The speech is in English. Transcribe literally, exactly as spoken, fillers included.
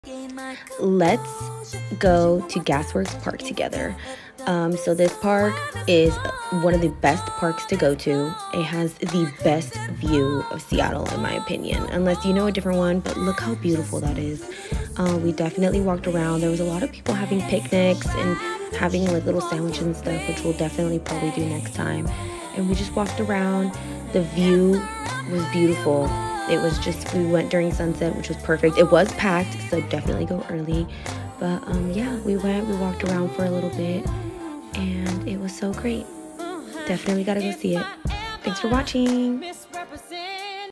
Let's go to Gasworks Park together. Um, so this park is one of the best parks to go to. It has the best view of Seattle, in my opinion, unless you know a different one, but look how beautiful that is. Uh, we definitely walked around. There was a lot of people having picnics and having like little sandwiches and stuff, which we'll definitely probably do next time. And we just walked around. The view was beautiful. It was just, we went during sunset, which was perfect. It was packed, so definitely go early. But um, yeah, we went, we walked around for a little bit, and it was so great. Definitely gotta go see it. Thanks for watching.